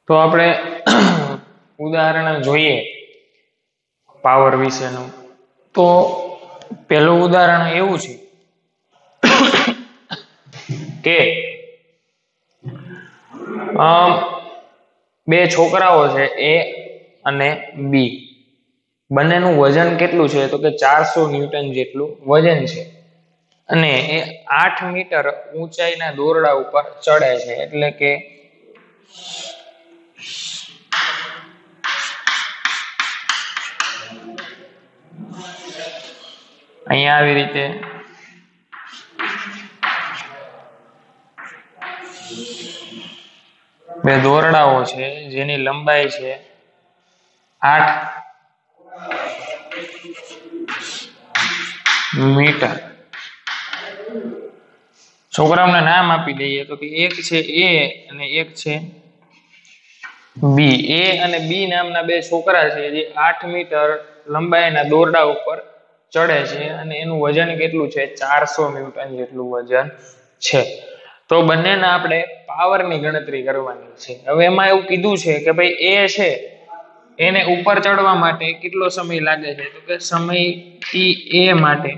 તો આપણે ઉદાહરણ જોઈએ પાવર વિશેનું. તો પહેલું ઉદાહરણ એવું છે કે બે છોકરાઓ છે એ અને બી, બંનેનું વજન કેટલું છે તો કે 400 ન્યૂટન જેટલું વજન છે અને એ 8 મીટર ઊંચાઈના દોરડા ઉપર ચડે છે. એટલે કે અહીંયા આવી રીતે બે દોરડાઓ છે જેની લંબાઈ છે 8 મીટર. છોકરાઓને નામ આપી દઈએ તો કે એક છે એ અને એક છે બી. એ અને બી નામના બે છોકરા છે જે 8 મીટર લંબાઈના દોરડા ઉપર ચડે છે અને એનું વજન કેટલું છે 400 ન્યૂટન જેટલું વજન છે. તો બંનેના આપણે પાવરની ગણતરી કરવાની છે. હવે એમાં એવું કીધું છે કે ભાઈ એ છે એને ઉપર ચડવા માટે કેટલો સમય લાગે છે તો કે સમય એ માટે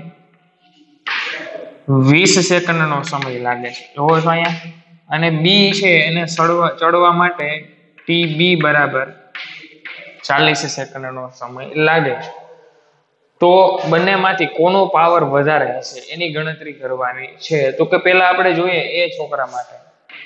20 સેકન્ડનો સમય લાગે છે. જોવો છો અહીંયા. અને બી છે એને ચડવા માટે TB બરાબર 40 સેકન્ડનો સમય લાગે છે. તો બંનેમાંથી કોનો પાવર વધારે હશે એની ગણતરી કરવાની છે. તો કે પહેલા આપણે જોઈએ એ છોકરા માટે.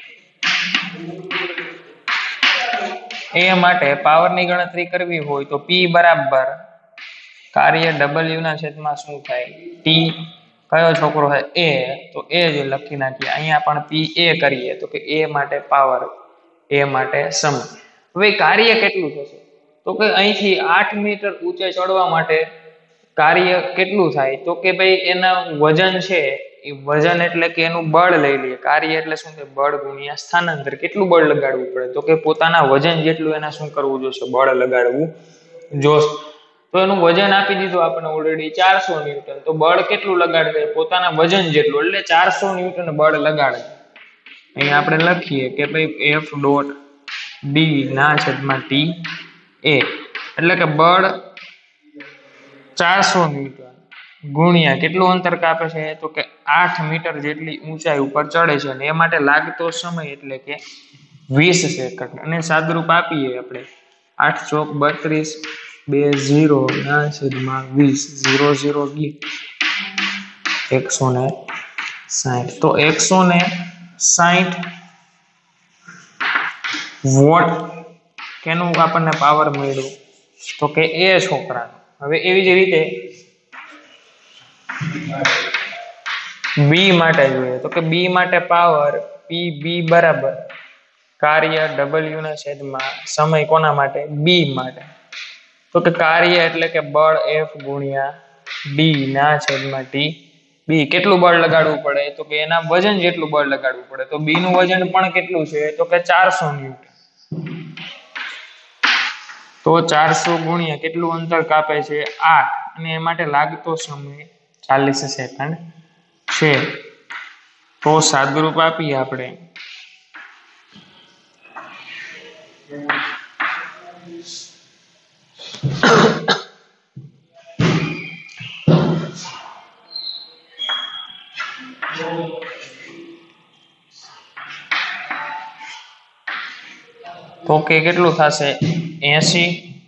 એ માટે પાવરની ગણતરી કરવી હોય તો P બરાબર કાર્ય W ના છેદમાં શું થાય T. કયો છોકરો છે એ, તો એ જ લખી નાખીએ. અહીંયા પણ PA કરીએ તો કે એ માટે પાવર, એ માટે સમય. હવે કાર્ય કેટલું થશે તો કે અહીંથી 8 મીટર ઊંચે ચડવા માટે કાર્ય કેટલું થાય તો કે ભાઈ એના વજન છે એ વજન એટલે કે એનું બળ લઈ લઈએ. કાર્ય એટલે શું છે બળ ગુણ્યા સ્થાનાંતર. કેટલું બળ લગાડવું પડે તો કે પોતાના વજન જેટલું એને શું કરવું જોશે બળ લગાડવું જોશે. તો એનું વજન આપી દીધું આપણે ઓલરેડી 400 ન્યૂટન. તો બળ કેટલું લગાડશે પોતાના વજન જેટલું એટલે 400 ન્યૂટન બળ લગાડે. અહીંયા આપણે લખીએ કે ભાઈ F ડોટ D ના છેદમાં T A એટલે કે બળ 400 ન્યૂટન ગુણ્યા કેટલું અંતર કાપે છે તો કે 8 મીટર જેટલી ઊંચાઈ ઉપર ચડે છે અને એ માટે લાગતો સમય એટલે કે 20 સેકન્ડ. અને સાદરૂપ આપીએ આપણે 8 ચોક 32 20 ના છેદમાં 20 0 0 160. તો 160 વોટ કેનું આપણને પાવર મળ્યું તો કે એ છોકરા. હવે એવી જ રીતે બી માટે જોઈએ તો કે બી માટે પાવર PB બરાબર કાર્ય W ના છેદમાં સમય કોના માટે બી માટે. તો કે કાર્ય એટલે કે બળ F ગુણ્યા D ના છેદમાં T બી. કેટલું બળ લગાડવું પડે તો કે એના વજન જેટલું બળ લગાડવું પડે. તો બી નું વજન પણ કેટલું છે તો કે 400 ન્યૂટન. તો 400 ગુણ્યા કેટલું અંતર કાપે છે 8 અને એ માટે લાગતો સમય 40 સેકન્ડ છે. તો સાદુરૂપ આપીએ આપણે તો કે કેટલું થશે 80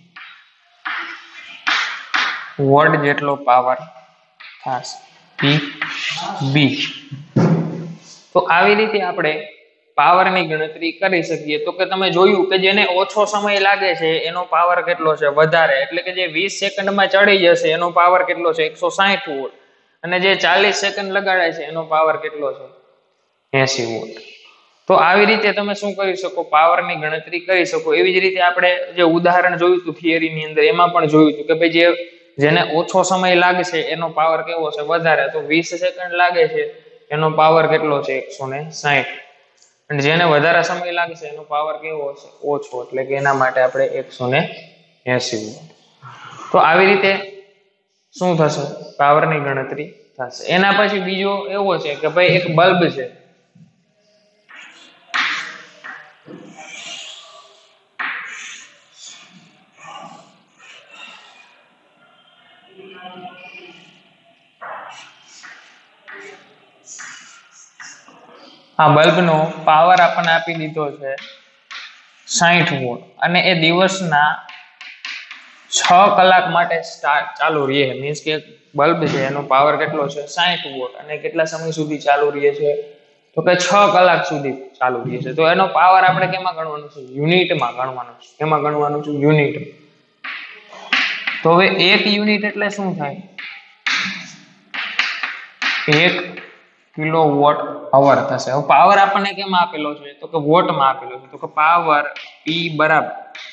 વોટ જેટલો પાવર થશે PB. તો આવી રીતે આપણે પાવરની ગણતરી કરી શકીએ. તો કે તમે જોયું કે જેને ઓછો સમય લાગે છે એનો પાવર કેટલો છે વધારે. એટલે કે જે 20 સેકન્ડમાં ચડી જશે એનો પાવર કેટલો છે 160 વોટ અને જે 40 સેકન્ડ લગાડે છે એનો પાવર કેટલો છે 80 વોટ. તો આવી રીતે તમે શું કરી શકો પાવરની ગણતરી કરી શકો. એવી જ રીતે આપણે જે ઉદાહરણ જોયું હતું થિયરીની અંદર એમાં પણ જોયું હતું કે ભાઈ જેને ઓછો સમય લાગશે એનો પાવર કેવો છે વધારે. તો 20 સેકન્ડ લાગે છે એનો પાવર કેટલો છે 160 અને જેને વધારે સમય લાગશે એનો પાવર કેવો હશે ઓછો એટલે કે એના માટે આપણે 180 વોટ. તો આવી રીતે શું થશે પાવરની ગણતરી થશે. એના પછી બીજો એવો છે કે ભાઈ એક બલ્બ છે આ બલ્બનો પાવર આપણને આપી દીધો છે 60 વોટ અને એ દિવસના 6 કલાક માટે ચાલુ રહે. મીન્સ કે બલ્બ છે એનો પાવર કેટલો છે 60 વોટ અને કેટલા સમય સુધી ચાલુ રહે છે તો કે 6 કલાક સુધી ચાલુ રહે છે. તો એનો પાવર આપણે કેમાં ગણવાનો છે? યુનિટમાં ગણવાનો છે. કેમાં ગણવાનું છે? યુનિટમાં. તો હવે 1 યુનિટ એટલે શું થાય? 1 કિલોવોટ અવર થશે. હવે પાવર આપણને કેમાં આપેલો છે? તો કે વોટમાં આપેલો છે. તો કે પાવર P બરાબર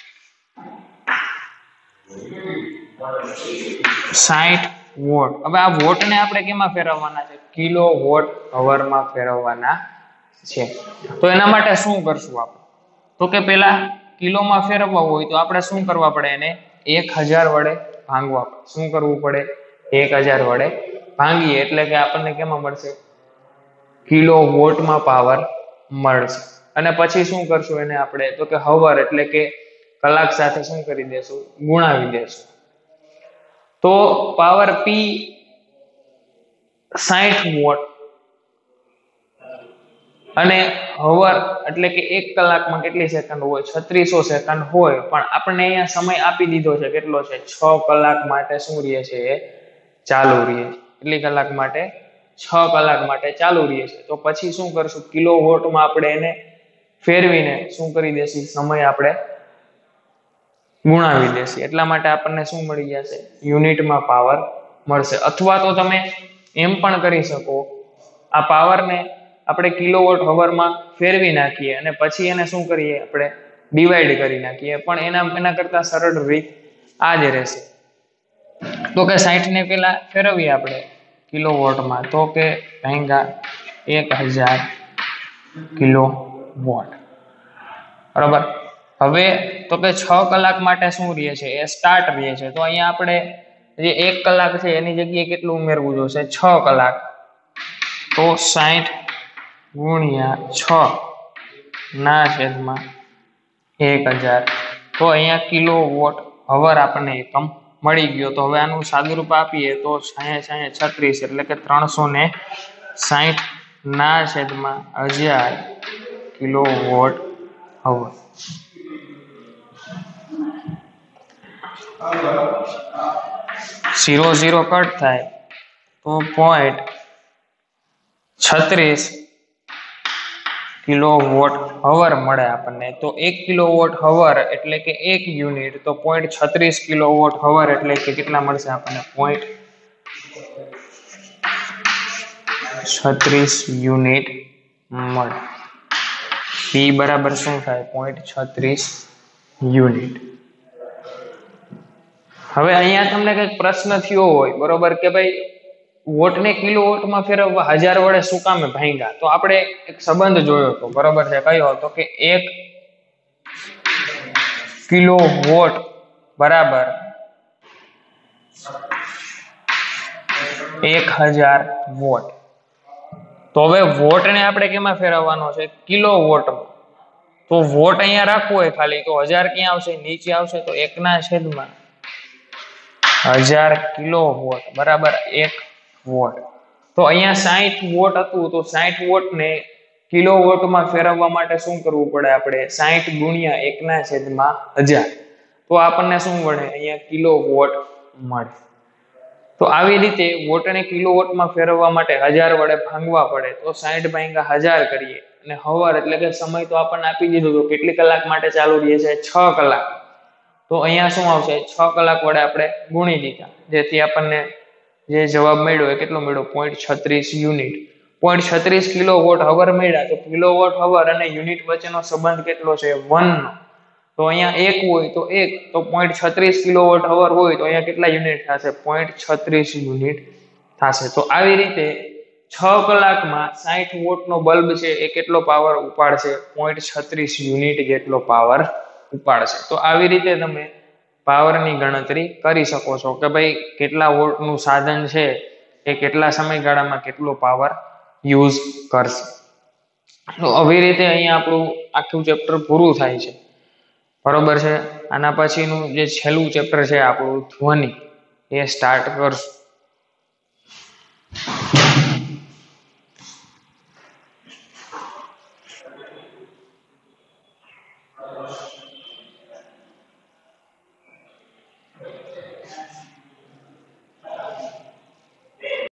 60 વોટ. હવે આ વોટને આપણે કેમાં ફેરવવાના છે? કિલોવોટ અવરમાં ફેરવવાના છે. તો એના માટે શું કરશું આપણે? તો કે પેલા કિલોમાં ફેરવવા હોય તો આપણે શું કરવા પડે? એને 1000 વડે ભાંગવા પડે. શું કરવું પડે? 1000 વડે ભાંગીએ એટલે કે આપણને કેમાં મળશે? કિલોવોટમાં પાવર મળશે. અને પછી શું કરશું એને આપણે? તો કે હવર એટલે કે કલાક સાથે શું કરી દેશું? ગુણાવી દેશું. તો પાવર P 60 વોટ અને હવર એટલે કે 1 કલાકમાં કેટલી સેકન્ડ હોય? 3600 સેકન્ડ હોય. પણ આપણને અહીંયા સમય આપી દીધો છે કેટલો છે? 6 કલાક માટે શું રહે છે? એ ચાલુ રહે છે. કેટલી કલાક માટે? 6 કલાક માટે ચાલુ રહે છે. તો પછી શું કરશું? કિલોવોટમાં આપણે એને ફેરવીને શું કરી દેશું? સમય આપણે ગુણાવી દેશે. એટલા માટે આપણને શું મળી જશે? યુનિટમાં પાવર મળશે. અથવા તો તમે એમ પણ કરી શકો, આ પાવરને આપણે કિલોવોટ અવરમાં ફેરવી નાખીએ અને પછી એને શું કરીએ? આપણે ડિવાઈડ કરી નાખીએ. પણ એના કરતા સરળ રીત આ જ રહેશે. તો કે 60 ને પેલા ફેરવીએ આપણે કિલોવોટમાં. તો કે ભાંગા 1000 કિલોવોટ. બરાબર. હવે તો કે 6 કલાક માટે શું રહે છે? એ સ્ટાર્ટ રહે છે. તો અહીંયા આપણે જે 1 કલાક છે એની જગ્યાએ કેટલું ઉમેરવું જોશે? 6 કલાક. તો 60 ગુણ્યા 6 ના છેદમાં 1000. તો અહીંયા કિલોવોટ અવર આપણને એકમ મળી ગયો. તો હવે આનું સાદુરૂપ આપીએ તો 36 એટલે કે 360 ના છેદમાં 1000 કિલોવોટ અવર. 0 0 કટ થાય તો 0.36 કિલોવોટ અવર મળે આપણને. તો 1 કિલોવોટ અવર એટલે કે 1 યુનિટ. તો 0.36 કિલોવોટ અવર એટલે કે કેટલા મળશે આપણને? 0.36 યુનિટ મળે. P બરાબર શું થાય? 0.36 યુનિટ. હવે અહીંયા તમને કઈક પ્રશ્ન થયો હોય, બરોબર, કે ભાઈ વોટને કિલોવોટમાં ફેરવવા 1000 વડે શું કામે ભાંગ્યા? તો આપણે એક સંબંધ જોયો હતો, બરોબર છે. કયો હતો? કે 1 કિલોવોટ બરાબર 1000 વોટ. તો હવે વોટને આપણે કેમાં ફેરવવાનો છે? કિલોવોટમાં. તો વોટ અહીંયા રાખવું હોય ખાલી તો 1000 ક્યાં આવશે? નીચે આવશે. તો 1 ના છેદમાં 1000 કિલોવોટ બરાબર 1 વોટ. તો અહીંયા 60 વોટ હતું. તો 60 વોટને કિલોવોટમાં ફેરવવા માટે શું કરવું પડે? આપણે 60 ગુણ્યા 1 ના છેદમાં 1000. તો આપણને શું મળે? અહીંયા કિલોવોટ મળે. તો આવી રીતે વોટને કિલોવોટમાં ફેરવવા માટે 1000 વડે ભાંગવા પડે. તો 60 ભાંગ્યા 1000 કરીએ અને હવર એટલે કે સમય તો આપણને આપી દીધો. તો કેટલી કલાક માટે ચાલુ રહે છે? 6 કલાક. તો અહીંયા શું આવશે? 6 કલાક વડે આપણે ગુણી દીધા, જેથી આપણને જે જવાબ મળ્યો એ કેટલો મળ્યો? 0.36 યુનિટ. 0.36 કિલોવોટ અવર મળ્યા. તો કિલોવોટ અવર અને યુનિટ વચ્ચેનો સંબંધ કેટલો છે? 1 નો. તો અહીંયા 1 હોય તો 1. તો 0.36 કિલોવોટ અવર હોય તો અહીંયા કેટલા યુનિટ થશે? 0.36 યુનિટ થશે. તો આવી રીતે 6 કલાકમાં 60 વોટનો બલ્બ છે એ કેટલો પાવર ઉપાડશે? 0.36 યુનિટ જેટલો પાવર ઉપાડશે. તો આવી રીતે તમે પાવરની ગણતરી કરી શકો છો કે ભાઈ કેટલા વોટનું સાધન છે એ કેટલા સમયગાળામાં કેટલો પાવર યુઝ કરશે. તો આવી રીતે અહીંયા આપણું આખું ચેપ્ટર પૂરું થાય છે, બરોબર છે. આના પછીનું જે છેલ્લું ચેપ્ટર છે આપણું ધ્વનિ, એ સ્ટાર્ટ કરશું.